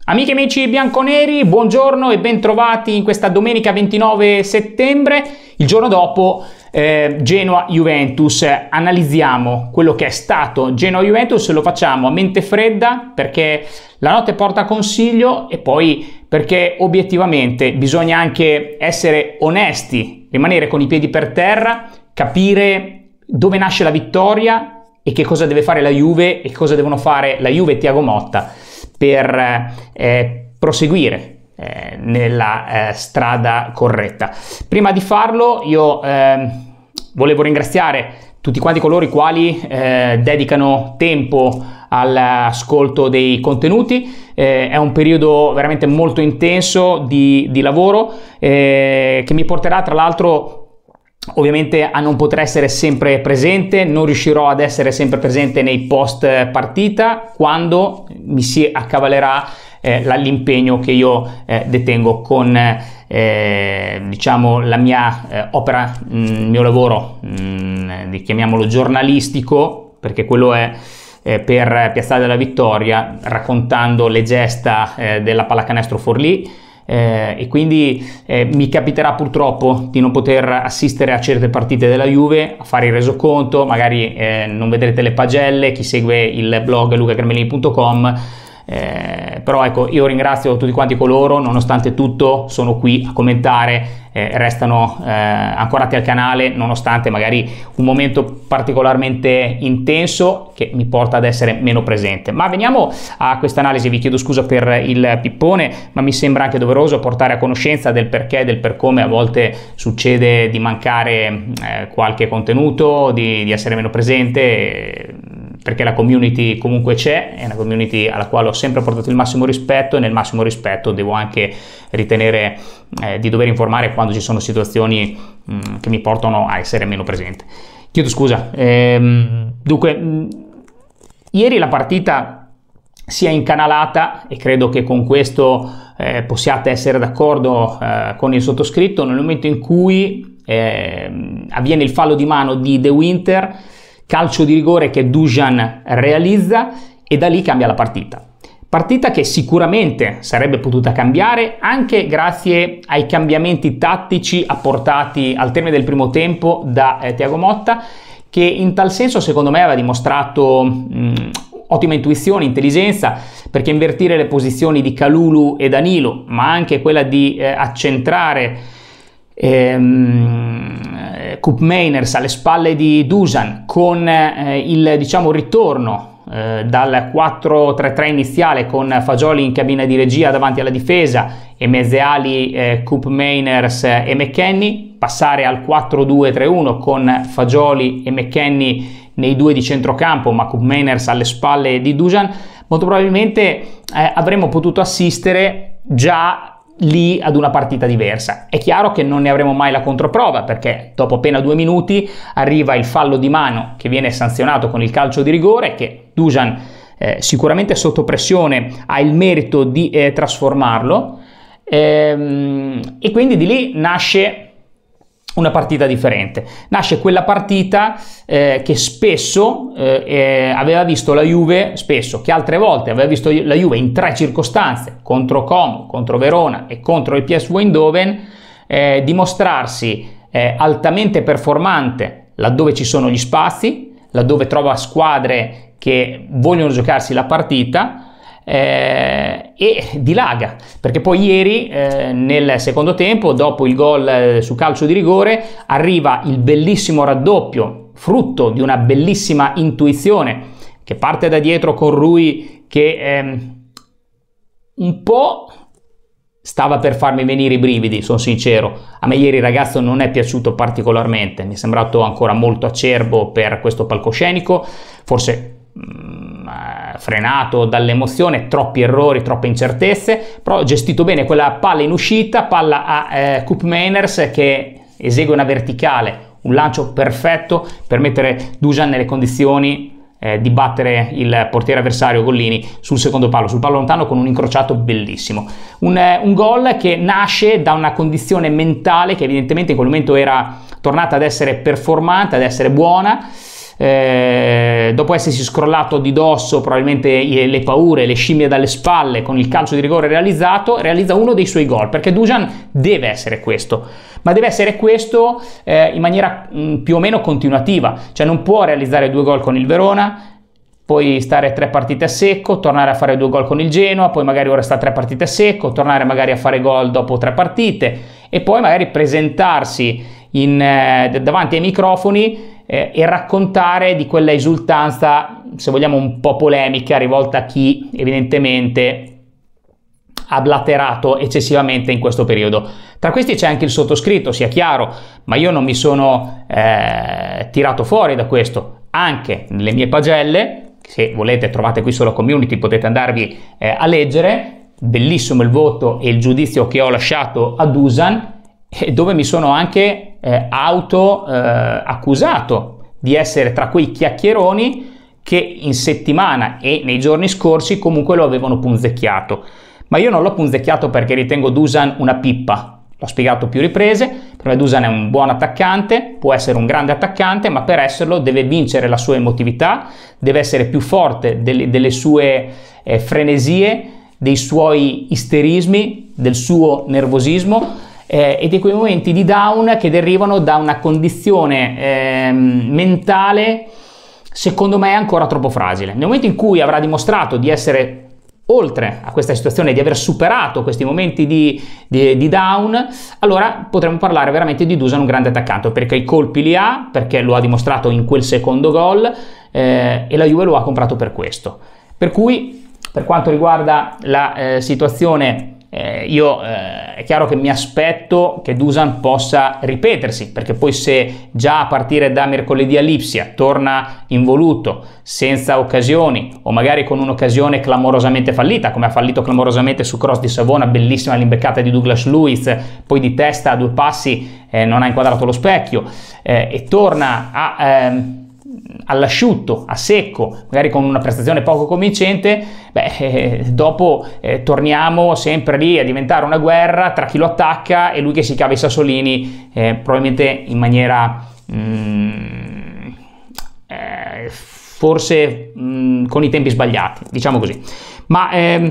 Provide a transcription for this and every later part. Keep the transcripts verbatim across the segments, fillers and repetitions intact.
Amiche e amici bianconeri, buongiorno e bentrovati in questa domenica ventinove settembre. Il giorno dopo eh, Genoa-Juventus. Analizziamo quello che è stato Genoa-Juventus, lo facciamo a mente fredda perché la notte porta consiglio e poi perché obiettivamente bisogna anche essere onesti, rimanere con i piedi per terra, capire dove nasce la vittoria e che cosa deve fare la Juve e che cosa devono fare la Juve e Thiago Motta per eh, proseguire eh, nella eh, strada corretta. Prima di farlo io eh, volevo ringraziare tutti quanti coloro i quali eh, dedicano tempo all'ascolto dei contenuti. Eh, è un periodo veramente molto intenso di, di lavoro eh, che mi porterà tra l'altro ovviamente a non poter essere sempre presente. Non riuscirò ad essere sempre presente nei post partita quando mi si accavallerà eh, l'impegno che io eh, detengo con eh, diciamo la mia eh, opera, il mio lavoro, mh, chiamiamolo giornalistico, perché quello è eh, per Piazzale della Vittoria, raccontando le gesta eh, della pallacanestro Forlì. Eh, e quindi eh, mi capiterà purtroppo di non poter assistere a certe partite della Juve, a fare il resoconto, magari eh, non vedrete le pagelle, chi segue il blog luca carmelini punto com, eh, però ecco, io ringrazio tutti quanti coloro, nonostante tutto sono qui a commentare, eh, restano eh, ancorati al canale nonostante magari un momento particolarmente intenso che mi porta ad essere meno presente. Ma veniamo a questa analisi. Vi chiedo scusa per il pippone, ma mi sembra anche doveroso portare a conoscenza del perché, del per come a volte succede di mancare eh, qualche contenuto, di, di essere meno presente, eh, perché la community comunque c'è, è una community alla quale ho sempre portato il massimo rispetto e nel massimo rispetto devo anche ritenere eh, di dover informare quando ci sono situazioni mh, che mi portano a essere meno presente. Chiedo scusa. Ehm, dunque, mh, ieri la partita si è incanalata e credo che con questo eh, possiate essere d'accordo eh, con il sottoscritto nel momento in cui eh, avviene il fallo di mano di De Winter, calcio di rigore che Dusan realizza e da lì cambia la partita. Partita che sicuramente sarebbe potuta cambiare anche grazie ai cambiamenti tattici apportati al termine del primo tempo da eh, Thiago Motta, che in tal senso secondo me aveva dimostrato mh, ottima intuizione, intelligenza, perché invertire le posizioni di Kalulu e Danilo, ma anche quella di eh, accentrare ehm, Koopmeiners alle spalle di Dusan con eh, il diciamo ritorno eh, dal quattro tre tre iniziale con Fagioli in cabina di regia davanti alla difesa e mezze ali eh, Koopmeiners e McKennie, passare al quattro due tre uno con Fagioli e McKennie nei due di centrocampo ma Koopmeiners alle spalle di Dusan, molto probabilmente eh, avremmo potuto assistere già lì ad una partita diversa. È chiaro che non ne avremo mai la controprova perché dopo appena due minuti arriva il fallo di mano che viene sanzionato con il calcio di rigore che Dusan eh, sicuramente sotto pressione ha il merito di eh, trasformarlo ehm, e quindi di lì nasce una partita differente. Nasce quella partita eh, che spesso eh, eh, aveva visto la Juve, spesso, che altre volte aveva visto la Juve in tre circostanze, contro Como, contro Verona e contro il P S V Eindhoven, eh, dimostrarsi eh, altamente performante laddove ci sono gli spazi, laddove trova squadre che vogliono giocarsi la partita, Eh, e dilaga, perché poi ieri eh, nel secondo tempo, dopo il gol eh, su calcio di rigore, arriva il bellissimo raddoppio frutto di una bellissima intuizione che parte da dietro con Rui che ehm, un po' stava per farmi venire i brividi, sono sincero. A me ieri il ragazzo non è piaciuto particolarmente, mi è sembrato ancora molto acerbo per questo palcoscenico, forse frenato dall'emozione, troppi errori, troppe incertezze, però gestito bene quella palla in uscita, palla a eh, Koopmeiners che esegue una verticale, un lancio perfetto per mettere Dusan nelle condizioni eh, di battere il portiere avversario Gollini sul secondo palo, sul palo lontano con un incrociato bellissimo. Un, eh, un gol che nasce da una condizione mentale che evidentemente in quel momento era tornata ad essere performante, ad essere buona, eh, dopo essersi scrollato di dosso probabilmente le paure, le scimmie dalle spalle con il calcio di rigore realizzato, realizza uno dei suoi gol, perché Dusan deve essere questo, ma deve essere questo eh, in maniera mh, più o meno continuativa, cioè non può realizzare due gol con il Verona, poi stare tre partite a secco, tornare a fare due gol con il Genoa, poi magari ora sta tre partite a secco, tornare magari a fare gol dopo tre partite e poi magari presentarsi in, eh, davanti ai microfoni eh, e raccontare di quella esultanza, se vogliamo un po' polemica, rivolta a chi evidentemente ha blaterato eccessivamente in questo periodo. Tra questi c'è anche il sottoscritto, sia chiaro, ma io non mi sono eh, tirato fuori da questo. Anche nelle mie pagelle, se volete trovate qui sulla community, potete andarvi eh, a leggere, bellissimo il voto e il giudizio che ho lasciato a Dusan, eh, dove mi sono anche eh, auto eh, accusato di essere tra quei chiacchieroni che in settimana e nei giorni scorsi comunque lo avevano punzecchiato. Ma io non l'ho punzecchiato perché ritengo Dusan una pippa. L'ho spiegato più riprese, per me Dusan è un buon attaccante, può essere un grande attaccante, ma per esserlo deve vincere la sua emotività, deve essere più forte delle, delle sue eh, frenesie, dei suoi isterismi, del suo nervosismo eh, e di quei momenti di down che derivano da una condizione eh, mentale secondo me ancora troppo fragile. Nel momento in cui avrà dimostrato di essere oltre a questa situazione, di aver superato questi momenti di, di, di down, allora potremmo parlare veramente di Dusan un grande attaccante, perché i colpi li ha, perché lo ha dimostrato in quel secondo gol eh, e la Juve lo ha comprato per questo. Per cui per quanto riguarda la eh, situazione eh, io eh, è chiaro che mi aspetto che Dusan possa ripetersi, perché poi se già a partire da mercoledì a Lipsia torna involuto, senza occasioni o magari con un'occasione clamorosamente fallita, come ha fallito clamorosamente su cross di Savona, bellissima l'imbeccata di Douglas Luiz, poi di testa a due passi eh, non ha inquadrato lo specchio eh, e torna a... Eh, all'asciutto, a secco, magari con una prestazione poco convincente, beh, eh, dopo eh, torniamo sempre lì a diventare una guerra tra chi lo attacca e lui che si cava i sassolini, eh, probabilmente in maniera mm, eh, forse mm, con i tempi sbagliati, diciamo così. Ma ehm,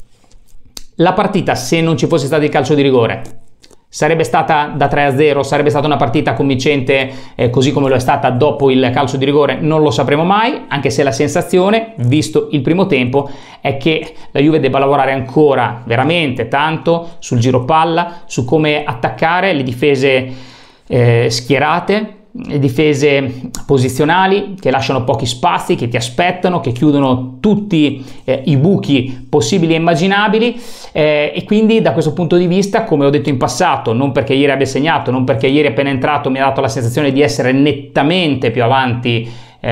la partita, se non ci fosse stato il calcio di rigore, sarebbe stata da tre a zero, sarebbe stata una partita convincente eh, così come lo è stata dopo il calcio di rigore? Non lo sapremo mai, anche se la sensazione, visto il primo tempo, è che la Juve debba lavorare ancora veramente tanto sul giro palla, su come attaccare le difese eh, schierate, le difese posizionali che lasciano pochi spazi, che ti aspettano, che chiudono tutti eh, i buchi possibili e immaginabili eh, e quindi da questo punto di vista, come ho detto in passato, non perché ieri abbia segnato, non perché ieri appena entrato mi ha dato la sensazione di essere nettamente più avanti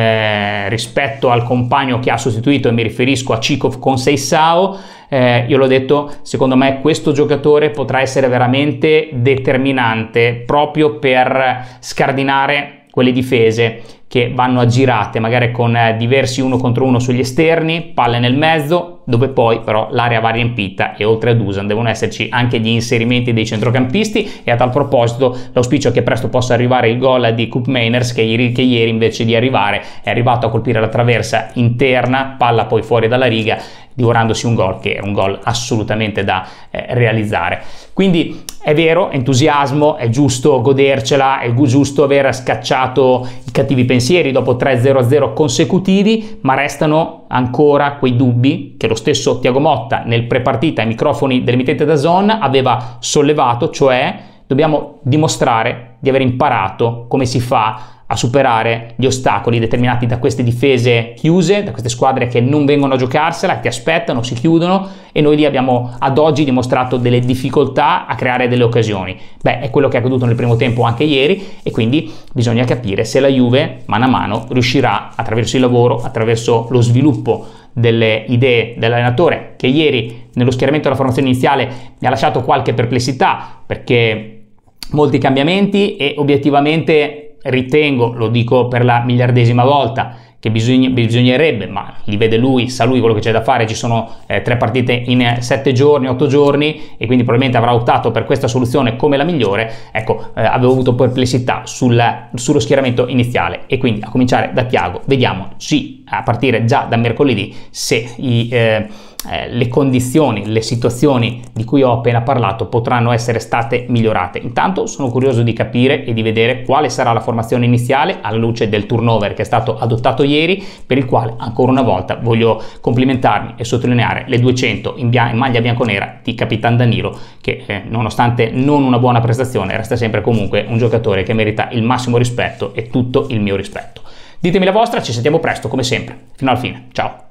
eh, rispetto al compagno che ha sostituito, e mi riferisco a Cicov con Seisao, eh, io l'ho detto, secondo me questo giocatore potrà essere veramente determinante proprio per scardinare quelle difese che vanno aggirate, magari con diversi uno contro uno sugli esterni, palle nel mezzo, dove poi però l'area va riempita e oltre a Dusan devono esserci anche gli inserimenti dei centrocampisti. E a tal proposito l'auspicio è che presto possa arrivare il gol di Koopmeiners, che ieri, che ieri invece di arrivare è arrivato a colpire la traversa interna, palla poi fuori dalla riga, divorandosi un gol che è un gol assolutamente da eh, realizzare. Quindi è vero, entusiasmo, è giusto godercela, è giusto aver scacciato i cattivi pensieri dopo tre zero a zero consecutivi, ma restano ancora quei dubbi che lo stesso Thiago Motta nel prepartita ai microfoni dell'emittente DAZN aveva sollevato, cioè dobbiamo dimostrare di aver imparato come si fa a superare gli ostacoli determinati da queste difese chiuse, da queste squadre che non vengono a giocarsela, che ti aspettano, si chiudono, e noi lì abbiamo ad oggi dimostrato delle difficoltà a creare delle occasioni. Beh, è quello che è accaduto nel primo tempo anche ieri, e quindi bisogna capire se la Juve mano a mano riuscirà, attraverso il lavoro, attraverso lo sviluppo delle idee dell'allenatore, che ieri nello schieramento della formazione iniziale mi ha lasciato qualche perplessità perché molti cambiamenti, e obiettivamente ritengo, lo dico per la miliardesima volta, che bisogna, bisognerebbe, ma li vede lui, sa lui quello che c'è da fare, ci sono eh, tre partite in sette giorni, otto giorni, e quindi probabilmente avrà optato per questa soluzione come la migliore. Ecco, eh, avevo avuto perplessità sul, sullo schieramento iniziale, e quindi a cominciare da Thiago vediamo sì, a partire già da mercoledì, se i, eh, eh, le condizioni, le situazioni di cui ho appena parlato potranno essere state migliorate. Intanto sono curioso di capire e di vedere quale sarà la formazione iniziale alla luce del turnover che è stato adottato ieri, per il quale ancora una volta voglio complimentarmi e sottolineare le duecento in, in maglia bianconera di Capitan Danilo, che eh, nonostante non una buona prestazione resta sempre comunque un giocatore che merita il massimo rispetto e tutto il mio rispetto. Ditemi la vostra, ci sentiamo presto come sempre. Fino alla fine, ciao!